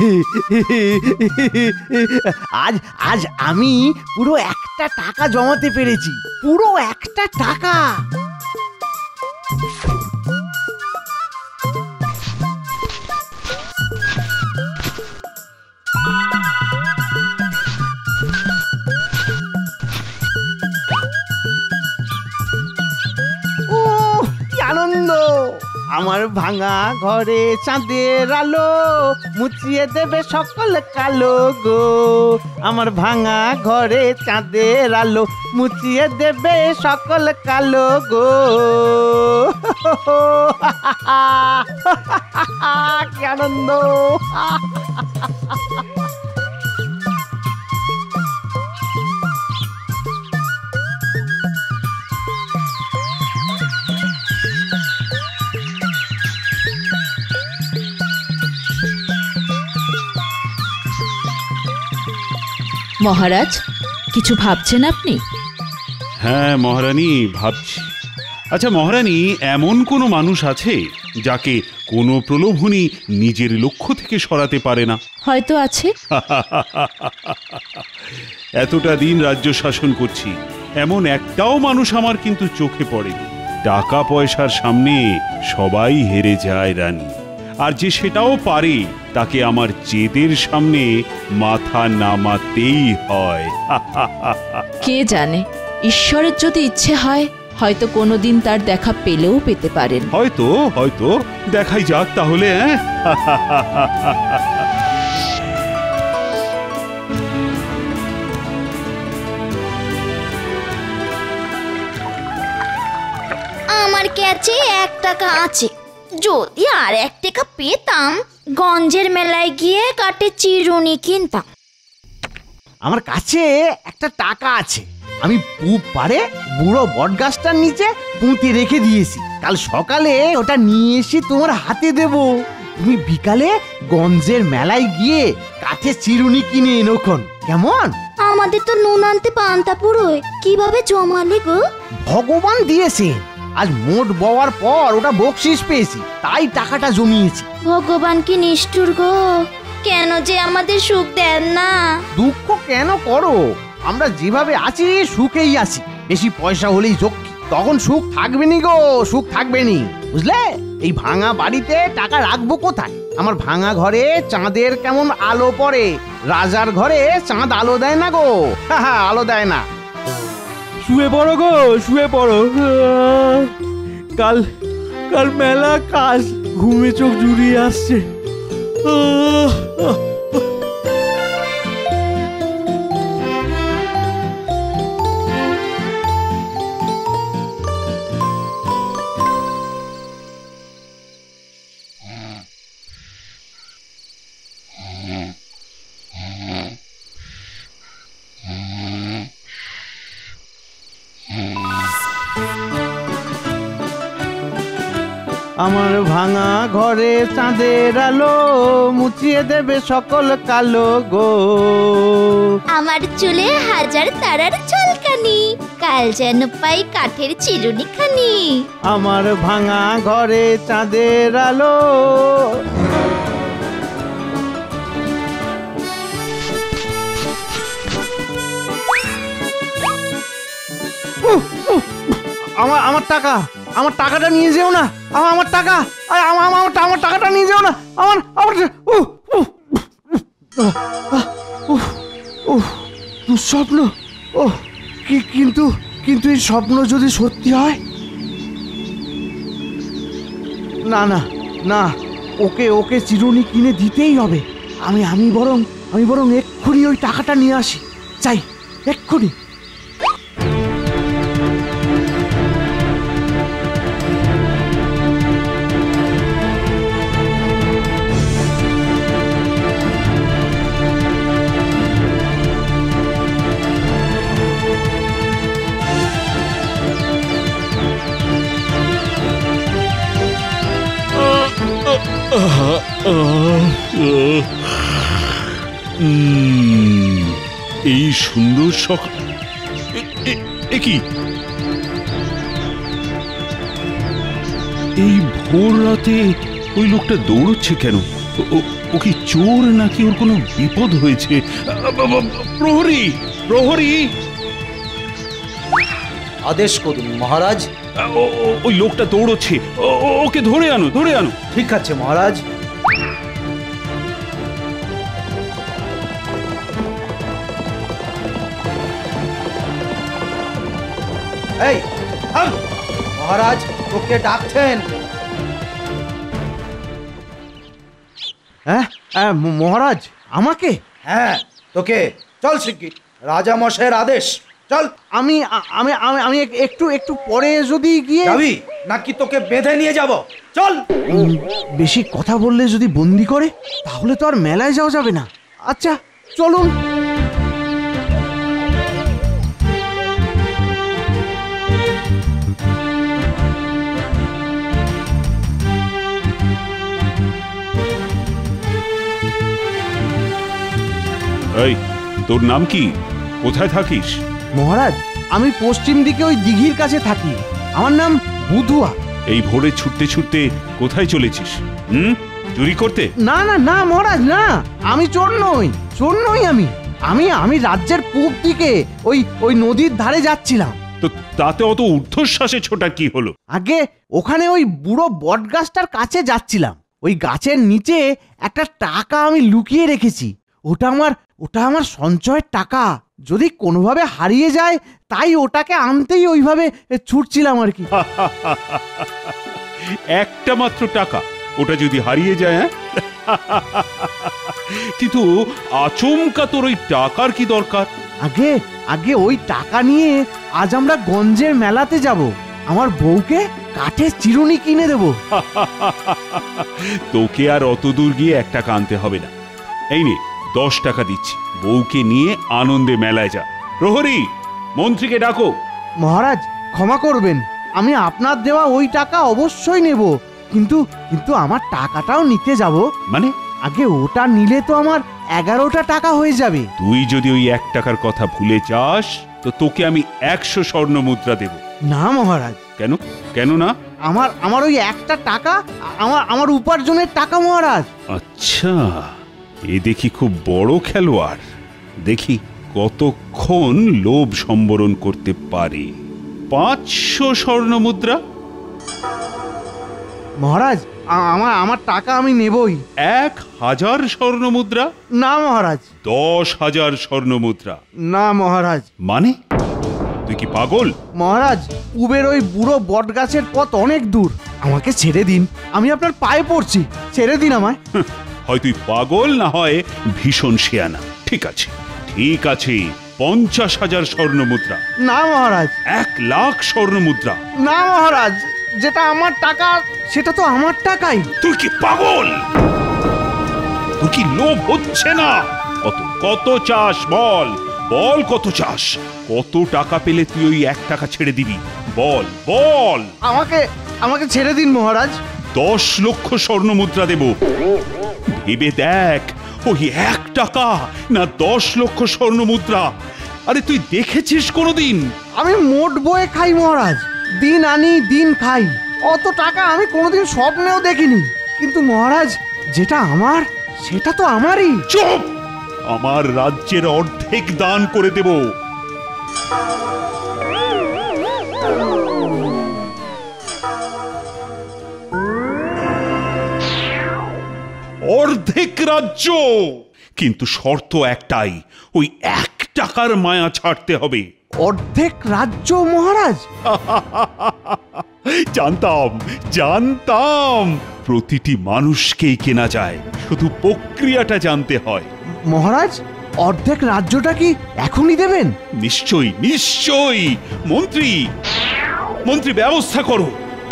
আজ আজ আমি পুরো 1টা টাকা জমাতে পেরেছি, পুরো 1টা টাকা। আনন্দ, আমার ভাঙা ঘরে চাঁদের আলো মুছিয়ে দেবে সকল কালো গো। আমার ভাঙা ঘরে চাঁদের আলো মুছিয়ে দেবে সকল কালো গো। কি আনন্দ! মহারাজ, কিছু ভাবছেন আপনি? হ্যাঁ মহারানী, ভাবছি। আচ্ছা মহারানী, এমন কোনো মানুষ আছে যাকে কোনো প্রলোভনই নিজের লক্ষ্য থেকে সরাতে পারে না? হয়তো আছে। এতটা দিন রাজ্য শাসন করছি, এমন একটাও মানুষ আমার কিন্তু চোখে পড়েনি। টাকা পয়সার সামনে সবাই হেরে যায় রানী, আর যে সেটাও পারে তাকে আমার জেদের সামনে মাথা নামাতেই হয়। কে জানে, ঈশ্বরের যদি ইচ্ছে হয় হয়তো কোনোদিন তার দেখা পেলেও পেতে পারেন। হয়তো হয়তো দেখাই যাক তাহলে। আমার কাছে 1 টাকা আছে, যদি আর 1 টাকা পেতাম গঞ্জের মেলায় গিয়ে কাঠের চিরুনি কিনতাম। আমার কাছে 1টা টাকা আছে, আমি পূব পারে বুড়ো বটগাছটার নিচে পুঁতে রেখে দিয়েছি। কাল সকালে ওটা নিয়ে এসে তোমার হাতে দেব। তুমি বিকালে গঞ্জের মেলায় গিয়ে কাঠের চিরুনি কিনে এনেখন, কেমন? আমাদের তো নুন আনতে পান্তা পুরোয়, কিভাবে জমালে গো? ভগবান দিয়েছেন, আজ মোট বওয়ার পর ওটা বকশিস পেয়েছি, তাই টাকাটা জমিয়েছি। ভগবান কি নিষ্ঠুর গো, কেন যে আমাদের সুখ দেন না? দুঃখ কেন করো? আমরা যেভাবে আছি সুখেই আছি। বেশি পয়সা হলেই যোগ, তখন সুখ থাকবে নি গো, সুখ থাকবে নি, বুঝলে? এই ভাঙা বাড়িতে টাকা রাখবো কোথায়? আমার ভাঙা ঘরে চাঁদের কেমন আলো পড়ে, রাজার ঘরে চাঁদ আলো দেয় না গো, আলো দেয় না। শুয়ে পড়ো গো, শুয়ে পড়ো। কাল কাল মেলা কাজ, ঘুমে চোখ জুড়িয়ে আসছে। আমার ভাঙা ঘরে চাঁদের আলো মুছিয়ে দেবে সকল কালো গো। আমার চুলে 1000 তারার ঝলকানি, কাল যেন পাই কাঠের চিরুনি খানি। আমার ভাঙা ঘরে চাঁদের আলো। আমার টাকা, আমার টাকাটা নিয়ে যেও না। আমার টাকা, আমার টাকাটা নিয়ে যেও না। আমার দুঃস্বপ্ন। ও কিন্তু কিন্তু এই স্বপ্ন যদি সত্যি হয়? না না না, ওকে চিরুনি কিনে দিতেই হবে। আমি বরং এক্ষুনি ওই টাকাটা নিয়ে আসি, চাই এক্ষুনি। এই সুন্দর সকাল, কি এই ভোর রাতে ওই লোকটা দৌড়চ্ছে কেন? ও কি চোর নাকি ওর কোনো বিপদ হয়েছে? প্রহরী, প্রহরী! আদেশ করুন মহারাজ। ওই লোকটা দৌড়চ্ছে, ওকে ধরে আনো, ধরে আনো। ঠিক আছে মহারাজ। এই থাম, মহারাজ তোকে ডাকছেন। হ্যাঁ মহারাজ, আমাকে? হ্যাঁ তোকে, চল শিগগির, রাজা মশাইয়ের আদেশ, চল। আমি আমি আমি আমি একটু একটু পরে যদি গিয়ে যাবি নাকি তোকে বেঁধে নিয়ে যাব? চল। বেশি কথা বললে যদি বন্দি করে তাহলে তো আর মেলায় যাওয়া যাবে না। আচ্ছা চলুন। এই, তোর নাম কি? কোথায় থাকিস? মহারাজ, আমি পশ্চিম দিকে ওই দিঘির কাছে থাকি। আমার নাম বুধুয়া। এই ভোরে ছুটতে ছুটতে কোথায় চলেছিস? চুরি করতে? না না না মহারাজ, না, আমি চোর নই, চোর নই আমি। আমি আমি রাজ্যের পূব দিকে ওই ওই নদীর ধারে যাচ্ছিলাম। তো তাতে অত ঊর্ধ্বশ্বাসে ছোটা কি হলো? আগে ওখানে ওই বুড়ো বট গাছটার কাছে যাচ্ছিলাম। ওই গাছের নিচে একটা টাকা আমি লুকিয়ে রেখেছি। ওটা আমার সঞ্চয়ের টাকা। যদি কোনোভাবে হারিয়ে যায় তাই ওটাকে আনতেই ওইভাবে ছুটছিলাম আর কি। একটা মাত্র টাকা, ওটা যদি হারিয়ে যায়? হ্যাঁ, কিন্তু আচমকা তোর ওই টাকার কি দরকার? আগে আগে ওই টাকা নিয়ে আজ আমরা গঞ্জের মেলাতে যাব। আমার বউকে কাঠের চিরুনি কিনে দেব। তোকে আর অত দূর গিয়ে 1 টাকা আনতে হবে না। এই নে 10 টাকা দিচ্ছি, বউকে নিয়ে আনন্দে মেলায় যা। প্রহরী, মন্ত্রীকে ডাকো। মহারাজ ক্ষমা করবেন, আমি আপনার দেওয়া ওই টাকা অবশ্যই নেব, কিন্তু কিন্তু আমার টাকাটাও নিতে যাব। মানে? আগে ওটা নিলে তো আমার 11টা টাকা হয়ে যাবে। তুই যদি ওই 1 টাকার কথা ভুলে যাস তো তোকে আমি 100 স্বর্ণ মুদ্রা দেব। না মহারাজ। কেন? কেন না? আমার ওই একটা টাকা আমার উপার্জনের টাকা মহারাজ। আচ্ছা, এ দেখি খুব বড় খেলোয়াড়। দেখি কতক্ষণ লোভ সম্বরণ করতে পারে। 500 স্বর্ণ মুদ্রা। মহারাজ, আমার টাকা আমি নেবই। 1000 স্বর্ণ মুদ্রা। না মহারাজ। 10,000 স্বর্ণ মুদ্রা। না মহারাজ। মানে তুই কি পাগল? মহারাজ, পূবের ওই বুড়ো বট গাছের পথ অনেক দূর, আমাকে ছেড়ে দিন, আমি আপনার পায়ে পড়ছি, ছেড়ে দিন আমায়। হয় তুই পাগল, না হয় ভীষণ শেয়ানা। ঠিক আছে, ঠিক আছে, 50,000 স্বর্ণ মুদ্রা। না মহারাজ। 1,00,000 স্বর্ণ মুদ্রা। না মহারাজ, যেটা আমার টাকা সেটা তো আমার টাকাই। তুই কি পাগল? তুই কি লোভ হচ্ছে না? কত কত চাস বল, বল কত চাস? কত টাকা পেলে তুই ওই 1 টাকা ছেড়ে দিবি? বল বল। আমাকে ছেড়ে দিন মহারাজ। 10 লক্ষ স্বর্ণ মুদ্রা দেব। ভেবে দেখ, ওই 1 টাকা না 10 লক্ষ স্বর্ণ মুদ্রা। আরে তুই দেখেছিস কোনোদিন? আমি মোট বয়ে খাই মহারাজ, দিন আনি দিন খাই। অত টাকা আমি কোনোদিন স্বপ্নেও দেখিনি। কিন্তু মহারাজ, যেটা আমার সেটা তো আমারই। চুপ! আমার রাজ্যের অর্ধেক দান করে দেব। অর্ধেক রাজ্য, কিন্তু শর্ত একটাই, ওই 1 টাকার মায়া ছাড়তে হবে। অর্ধেক রাজ্য মহারাজ? জানতাম জানতাম, প্রতিটি মানুষকেই কেনা যায়, শুধু প্রক্রিয়াটা জানতে হয়। মহারাজ, অর্ধেক রাজ্যটা কি এখনই দেবেন? নিশ্চয়ই নিশ্চয়ই। মন্ত্রী, মন্ত্রী ব্যবস্থা করো।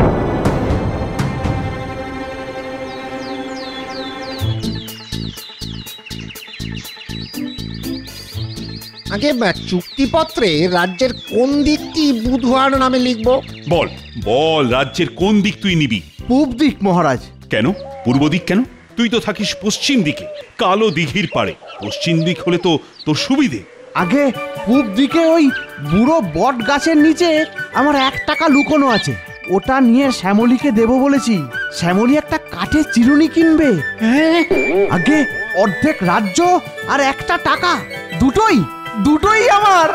আগে চুক্তিপত্রে রাজ্যের কোন দিকটি বুধুয়ার নামে লিখব? বল বল, রাজ্যের কোন দিক তুই নিবি? পূব দিক মহারাজ। কেন পূর্ব দিক কেন? তুই তো থাকিস পশ্চিম দিকে, কালো দিঘির পাড়ে। পশ্চিম দিক হলে তো তোর সুবিধে। আগে পূব দিকে ওই বুড়ো বট গাছের নিচে আমার 1 টাকা লুকোনো আছে, ওটা নিয়ে শ্যামলীকে দেব বলেছি। শ্যামলী একটা কাঠের চিরুনি কিনবে। আগে অর্ধেক রাজ্য আর একটা টাকা, দুটোই দুটোই আমার।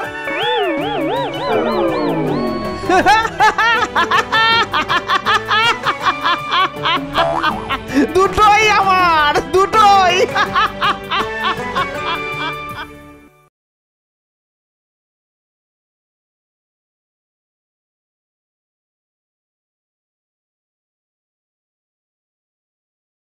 দুটোই